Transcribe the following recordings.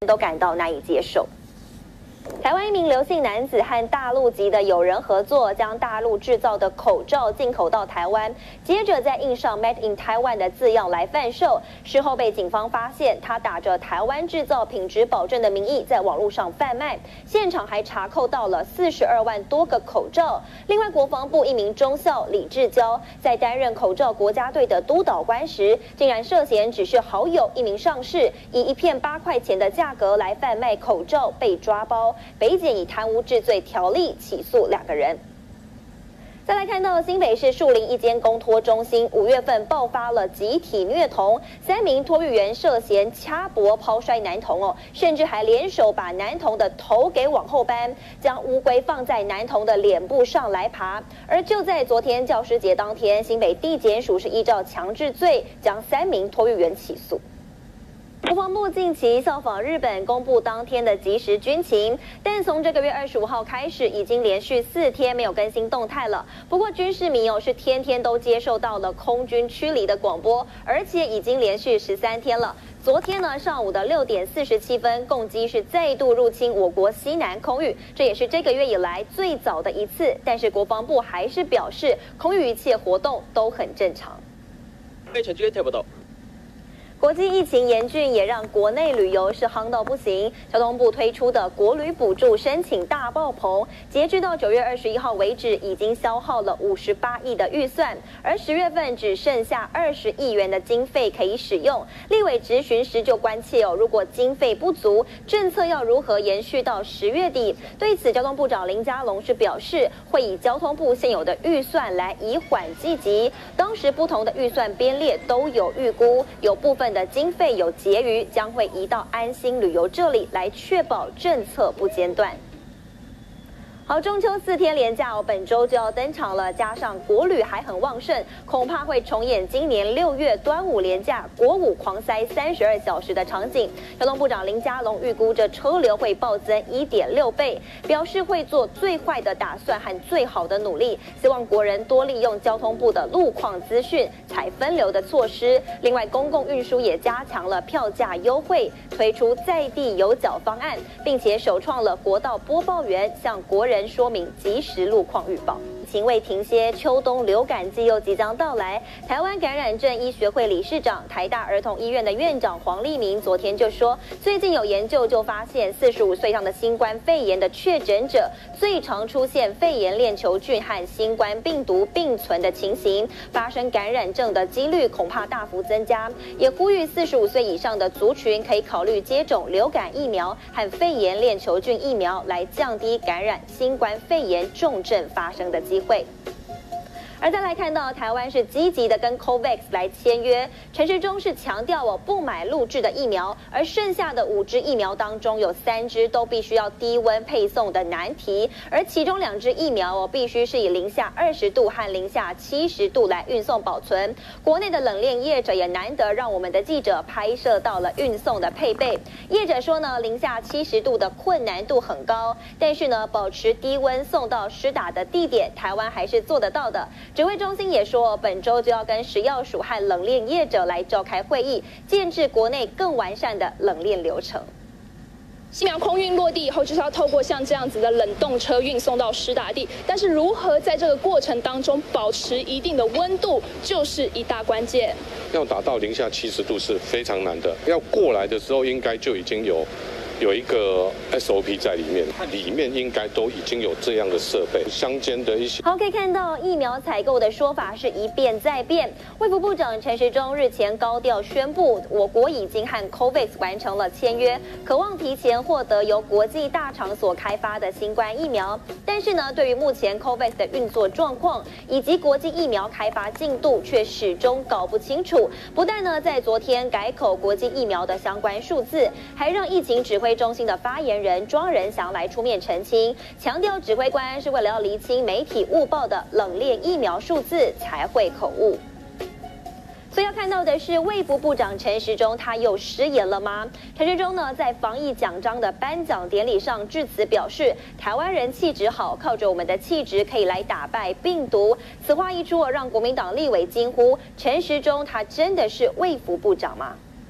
都感到难以接受。台湾一名刘姓男子和大陆籍的友人合作，将大陆制造的口罩进口到台湾，接着再印上 "Made in Taiwan" 的字样来贩售。事后被警方发现，他打着台湾制造品质保证的名义，在网络上贩卖。现场还查扣到了42万多个口罩。另外，国防部一名中校李志交，在担任口罩国家队的督导官时，竟然涉嫌只是好友一名上士，以1片8块钱的价格来贩卖口罩，被抓包。北检以贪污治罪条例起诉2个人。再来看到新北市树林一间公托中心，5月份爆发了集体虐童，3名托育员涉嫌掐脖抛摔男童甚至还联手把男童的头给往后扳，将乌龟放在男童的脸部上来爬。而就在昨天教师节当天，新北地检署是依照强制罪将3名托育员起诉。国防部近期效仿日本公布当天的即时军情，但从这个月25号开始，已经连续4天没有更新动态了。不过军事迷是天天都接受到了空军驱离的广播，而且已经连续13天了。昨天呢上午的6点47分，共机是再度入侵我国西南空域，这也是这个月以来最早的一次。但是国防部还是表示，空域一切活动都很正常。国际疫情严峻，也让国内旅游是夯到不行。交通部推出的国旅补助申请大爆棚，截至到9月21号为止，已经消耗了58亿的预算，而10月份只剩下20亿元的经费可以使用。立委质询时就关切如果经费不足，政策要如何延续到10月底？对此，交通部长林佳龙是表示，会以交通部现有的预算来以缓济急。当时不同的预算编列都有预估，有部分的经费有结余，将会移到安心旅游这里来确保政策不间断。好，中秋4天连假本周就要登场了，加上国旅还很旺盛，恐怕会重演今年6月端午连假国五狂塞32小时的场景。交通部长林佳龙预估这车流会暴增1.6倍，表示会做最坏的打算和最好的努力，希望国人多利用交通部的路况资讯，采分流的措施。另外，公共运输也加强了票价优惠，推出在地有缴方案，并且首创了国道播报员向国人说明即时路况预报。疫情未停歇，秋冬流感季又即将到来。台湾感染症医学会理事长、台大儿童医院的院长黄立明昨天就说，最近有研究就发现，45岁以上的新冠肺炎的确诊者，最常出现肺炎链球菌和新冠病毒并存的情形，发生感染症的几率恐怕大幅增加。也呼吁45岁以上的族群可以考虑接种流感疫苗和肺炎链球菌疫苗，来降低感染新冠肺炎重症发生的机会。而再来看到台湾是积极的跟 COVAX 来签约，陈时中是强调不买录制的疫苗，而剩下的5支疫苗当中有3支都必须要低温配送的难题，而其中2支疫苗必须是以-20度和-70度来运送保存。国内的冷链业者也难得让我们的记者拍摄到了运送的配备。业者说呢，-70度的困难度很高，但是呢，保持低温送到施打的地点，台湾还是做得到的。指挥中心也说，本周就要跟食药署和冷链业者来召开会议，建制国内更完善的冷链流程。 疫苗空运落地以后，就是要透过像这样子的冷冻车运送到施打地，但是如何在这个过程当中保持一定的温度，就是一大关键。 要达到-70度是非常难的，要过来的时候应该就已经有一个 SOP 在里面，里面应该都已经有这样的设备，乡间的一些。 好，可以看到疫苗采购的说法是一变再变。卫福部长陈时中日前高调宣布，我国已经和 COVAX 完成了签约，渴望提前获得由国际大厂所开发的新冠疫苗。但是呢，对于目前 COVAX 的运作状况以及国际疫苗开发进度，却始终搞不清楚。不但呢，在昨天改口国际疫苗的相关数字，还让疫情指挥中心的发言人庄仁祥来出面澄清，强调指挥官是为了要厘清媒体误报的冷链疫苗数字才会口误。所以要看到的是，卫福部长陈时中他又失言了吗？陈时中呢，在防疫奖章的颁奖典礼上致辞表示，台湾人气质好，靠着我们的气质可以来打败病毒。此话一出，让国民党立委惊呼：陈时中他真的是卫福部长吗？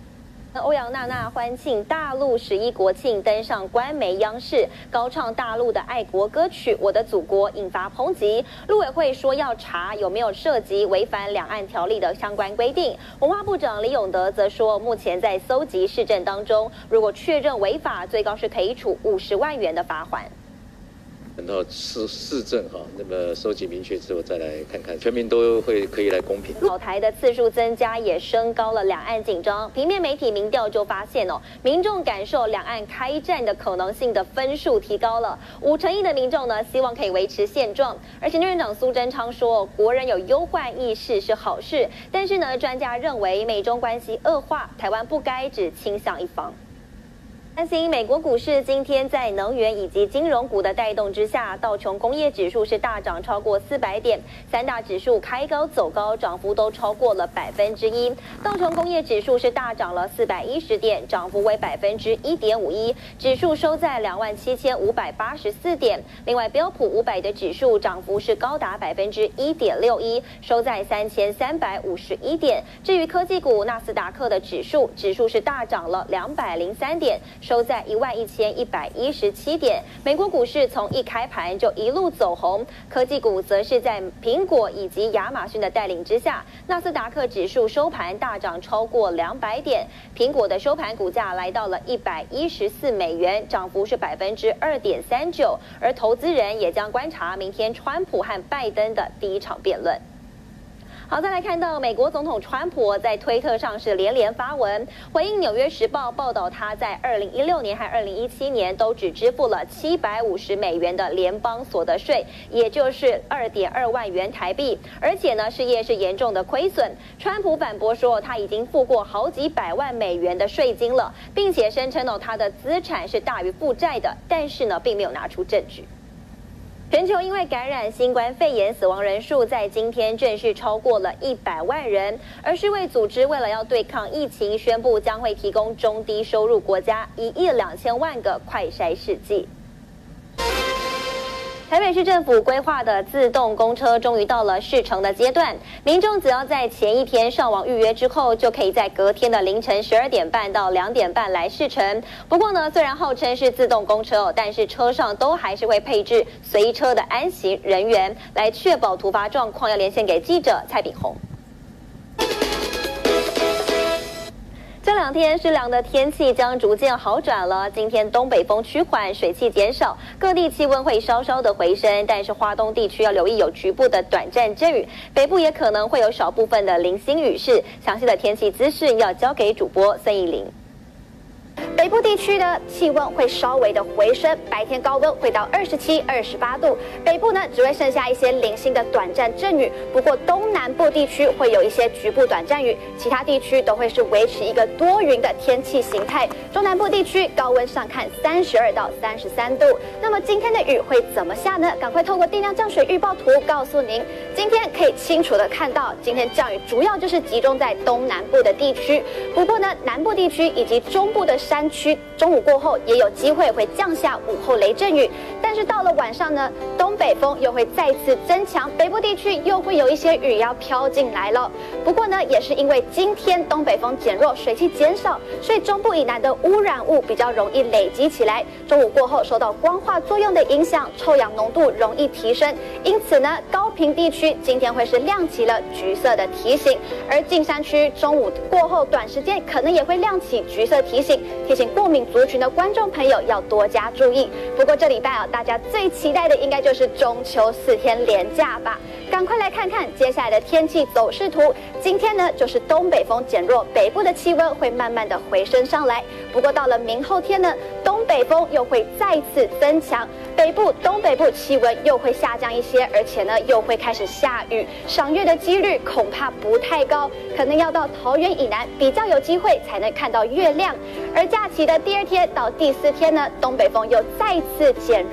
欧阳娜娜欢庆大陆11国庆，登上官媒央视，高唱大陆的爱国歌曲《我的祖国》，引发抨击。陆委会说要查有没有涉及违反两岸条例的相关规定。文化部长李永德则说，目前在搜集市政当中，如果确认违法，最高是可以处50万元的罚款。 等到市政哈，那么收集明确之后再来看看，全民都可以来公平。 老台的次数增加，也升高了两岸紧张。平面媒体民调就发现民众感受两岸开战的可能性的分数提高了，51%的民众呢希望可以维持现状。而行政院长苏贞昌说，国人有忧患意识是好事，但是呢，专家认为美中关系恶化，台湾不该只倾向一方。 担心美国股市今天在能源以及金融股的带动之下，道琼工业指数是大涨超过400点，三大指数开高走高，涨幅都超过了1%。道琼工业指数是大涨了410点，涨幅为1.51%，指数收在27584点。另外，标普500的指数涨幅是高达1.61%，收在3351点。至于科技股，纳斯达克的指数是大涨了203点。 收在11117点。美国股市从一开盘就一路走红，科技股则是在苹果以及亚马逊的带领之下，纳斯达克指数收盘大涨超过200点，苹果的收盘股价来到了114美元，涨幅是2.39%。而投资人也将观察明天川普和拜登的第一场辩论。 好，再来看到美国总统川普在推特上是连连发文回应《纽约时报》报道，他在2016年和2017年都只支付了750美元的联邦所得税，也就是2.2万元台币，而且呢，事业是严重的亏损。川普反驳说，他已经付过好几百万美元的税金了，并且声称他的资产是大于负债的，但是呢，并没有拿出证据。 全球因为感染新冠肺炎死亡人数在今天正式超过了100万人，而世卫组织为了要对抗疫情，宣布将会提供中低收入国家1亿2千万个快筛试剂。 台北市政府规划的自动公车终于到了试乘的阶段，民众只要在前一天上网预约之后，就可以在隔天的凌晨12点半到2点半来试乘。不过呢，虽然号称是自动公车但是车上都还是会配置随车的安行人员，来确保突发状况。要连线给记者蔡炳宏。 这2天湿凉的天气将逐渐好转了。今天东北风趋缓，水汽减少，各地气温会稍稍的回升，但是花东地区要留意有局部的短暂阵雨，北部也可能会有少部分的零星雨势。详细的天气资讯要交给主播孙艺玲。 北部地区的气温会稍微的回升，白天高温会到27、28度。北部呢只会剩下一些零星的短暂阵雨，不过东南部地区会有一些局部短暂雨，其他地区都会是维持一个多云的天气形态。中南部地区高温上看32到33度。那么今天的雨会怎么下呢？赶快透过定量降水预报图告诉您。今天可以清楚的看到，今天降雨主要就是集中在东南部的地区，不过呢南部地区以及中部的山区中午过后也有机会会降下午后雷阵雨，但是到了晚上呢，东北风又会再次增强，北部地区又会有一些雨要飘进来了。不过呢，也是因为今天东北风减弱，水汽减少，所以中部以南的污染物比较容易累积起来。中午过后受到光化作用的影响，臭氧浓度容易提升，因此呢，高屏地区今天会是亮起了橘色的提醒，而近山区中午过后短时间可能也会亮起橘色提醒，提醒过敏族群的观众朋友要多加注意。不过这礼拜啊，大家最期待的应该就是中秋4天连假吧。赶快来看看接下来的天气走势图。今天呢，就是东北风减弱，北部的气温会慢慢的回升上来。不过到了明后天呢，东北风又会再次增强，东北部气温又会下降一些，而且呢又会开始下雨，赏月的几率恐怕不太高，可能要到桃园以南比较有机会才能看到月亮。而假期的第2天到第4天呢，东北风又再次减弱，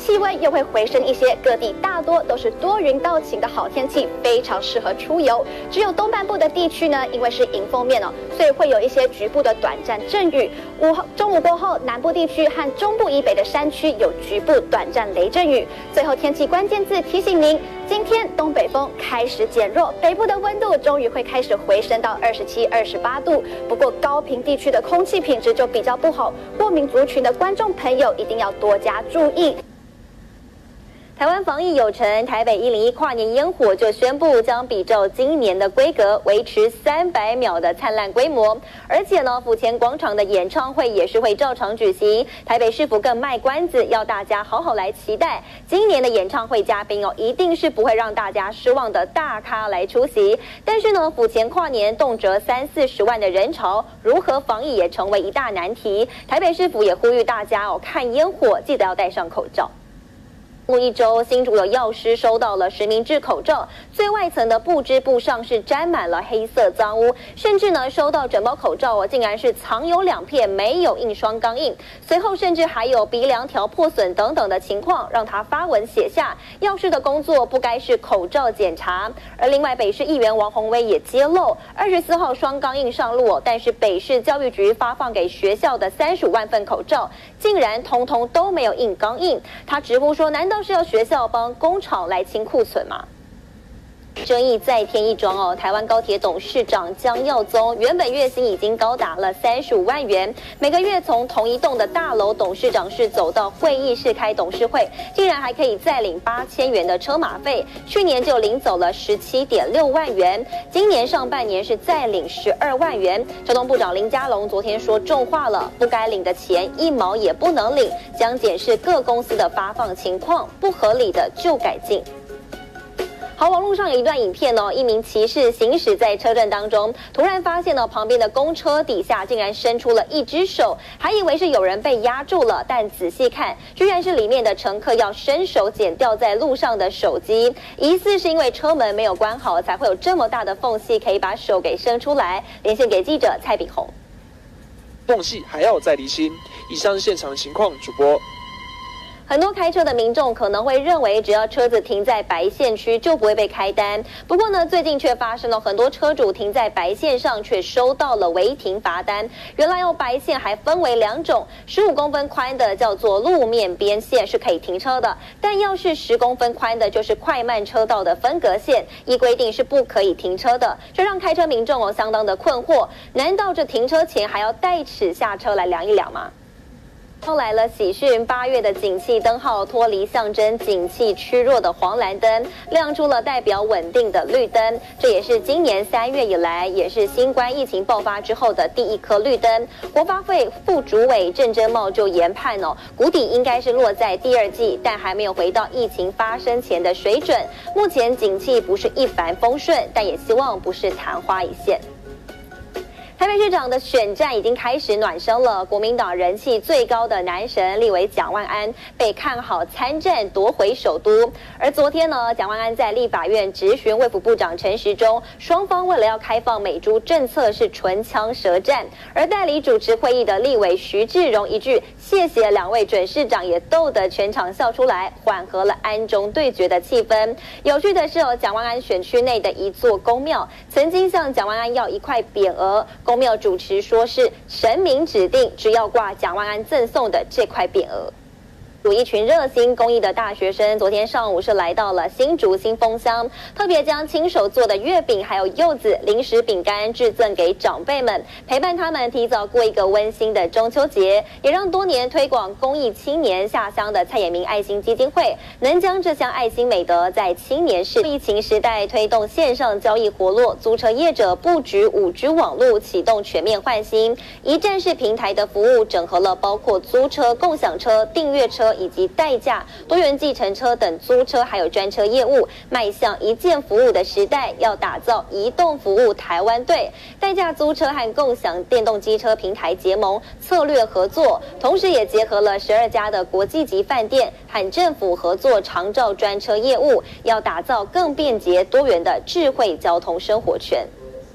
气温又会回升一些，各地大多都是多云到晴的好天气，非常适合出游。只有东半部的地区呢，因为是迎风面哦，所以会有一些局部的短暂阵雨。中午过后，南部地区和中部以北的山区有局部短暂雷阵雨。最后天气关键字提醒您，今天东北风开始减弱，北部的温度终于会开始回升到27、28度。不过高屏地区的空气品质就比较不好，过敏族群的观众朋友一定要多加注意。 台湾防疫有成，台北101跨年烟火就宣布将比照今年的规格，维持300秒的灿烂规模。而且呢，府前广场的演唱会也是会照常举行。台北市府更卖关子，要大家好好来期待今年的演唱会嘉宾哦，一定是不会让大家失望的大咖来出席。但是呢，府前跨年动辄30-40万的人潮，如何防疫也成为一大难题。台北市府也呼吁大家哦，看烟火记得要戴上口罩。一周，新竹有药师收到了实名制口罩，最外层的布织布上是沾满了黑色脏污，甚至呢收到整包口罩哦，竟然是藏有2片没有印双钢印，随后甚至还有鼻梁条破损等等的情况，让他发文写下药师的工作不该是口罩检查。而另外北市议员王宏威也揭露，24号双钢印上路哦，但是北市教育局发放给学校的35万份口罩，竟然通通都没有印钢印。他直呼说，难道是要学校帮工厂来清库存吗？争议再添一桩哦！台湾高铁董事长江耀宗原本月薪已经高达了35万元，每个月从同一栋的大楼董事长室走到会议室开董事会，竟然还可以再领8000元的车马费。去年就领走了17.6万元，今年上半年是再领12万元。交通部长林佳龙昨天说重话了，不该领的钱1毛也不能领，将检视各公司的发放情况，不合理的就改进。好，网络上有一段影片哦，一名骑士行驶在车阵当中，突然发现呢旁边的公车底下竟然伸出了一只手，还以为是有人被压住了，但仔细看，居然是里面的乘客要伸手捡掉在路上的手机，疑似是因为车门没有关好，才会有这么大的缝隙可以把手给伸出来。连线给记者蔡炳宏， 缝隙还要再厘清。以上是现场情况，主播。 很多开车的民众可能会认为，只要车子停在白线区就不会被开单。不过呢，最近却发生了很多车主停在白线上，却收到了违停罚单。原来白线还分为2种，15公分宽的叫做路面边线，是可以停车的；但要是10公分宽的，就是快慢车道的分隔线，依规定是不可以停车的。这让开车民众相当的困惑，难道这停车前还要带尺下车来量一量吗？后来了喜讯，8月的景气灯号脱离象征景气趋弱的黄蓝灯，亮出了代表稳定的绿灯。这也是今年3月以来，也是新冠疫情爆发之后的第一颗绿灯。国发会副主委郑珍茂就研判哦，谷底应该是落在第2季，但还没有回到疫情发生前的水准。目前景气不是一帆风顺，但也希望不是昙花一现。台北市长的选战已经开始暖身了，国民党人气最高的男神立委蒋万安被看好参战夺回首都。而昨天呢，蒋万安在立法院质询卫福部长陈时中，双方为了要开放美猪政策是唇枪舌战。而代理主持会议的立委徐志荣一句谢谢2位准市长，也逗得全场笑出来，缓和了安中对决的气氛。有趣的是哦，蒋万安选区内的一座公庙曾经向蒋万安要1块匾额。公庙主持说是神明指定，只要挂蒋万安赠送的这块匾额。有一群热心公益的大学生，昨天上午是来到了新竹新丰乡，特别将亲手做的月饼还有柚子、零食、饼干致赠给长辈们，陪伴他们提早过一个温馨的中秋节，也让多年推广公益青年下乡的蔡衍明爱心基金会，能将这项爱心美德在青年市疫情时代推动线上交易活络，租车业者布局5G 网络，启动全面换新一站式平台的服务，整合了包括租车、共享车、订阅车以及代驾、多元计程车等租车还有专车业务，迈向一键服务的时代，要打造移动服务台湾队，代驾租车和共享电动机车平台结盟策略合作，同时也结合了12家的国际级饭店和政府合作长照专车业务，要打造更便捷多元的智慧交通生活圈。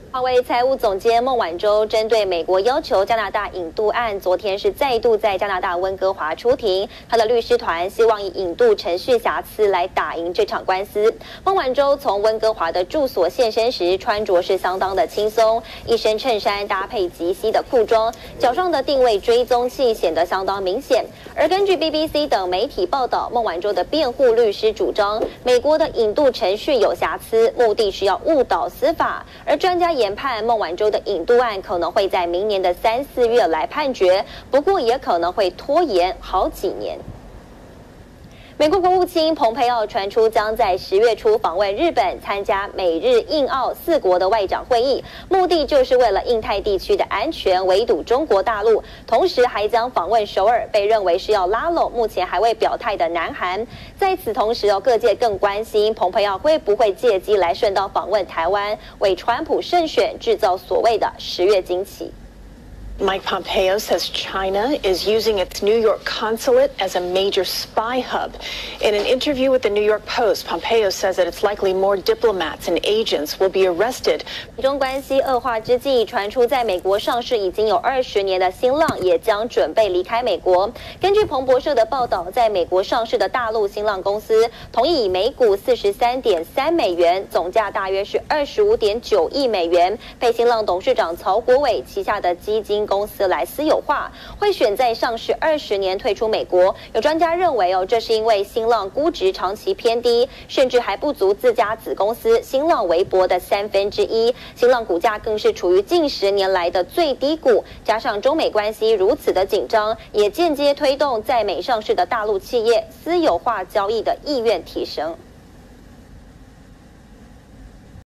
华为财务总监孟晚舟针对美国要求加拿大引渡案，昨天是再度在加拿大温哥华出庭。他的律师团希望以引渡程序瑕疵来打赢这场官司。孟晚舟从温哥华的住所现身时，穿着是相当的轻松，一身衬衫搭配及膝的裤装，脚上的定位追踪器显得相当明显。而根据 BBC 等媒体报道，孟晚舟的辩护律师主张，美国的引渡程序有瑕疵，目的是要误导司法。而专家研判孟晚舟的引渡案可能会在明年的3、4月来判决，不过也可能会拖延好几年。美国国务卿蓬佩奥传出将在10月初访问日本，参加美日印澳4国的外长会议，目的就是为了印太地区的安全，围堵中国大陆。同时还将访问首尔，被认为是要拉拢目前还未表态的南韩。在此同时各界更关心蓬佩奥会不会借机来顺道访问台湾，为川普胜选制造所谓的10月惊奇。 Mike Pompeo says China is using its New York consulate as a major spy hub. In an interview with the New York Post, Pompeo says that it's likely more diplomats and agents will be arrested. 美中关系恶化之际，传出在美国上市已经有20年的新浪也将准备离开美国。根据彭博社的报道，在美国上市的大陆新浪公司同意以每股43.3美元，总价大约是25.9亿美元，被新浪董事长曹国伟旗下的基金公司来私有化，会选在上市20年退出美国。有专家认为这是因为新浪估值长期偏低，甚至还不足自家子公司新浪微博的1/3。新浪股价更是处于近10年来的最低谷，加上中美关系如此的紧张，也间接推动在美上市的大陆企业私有化交易的意愿提升。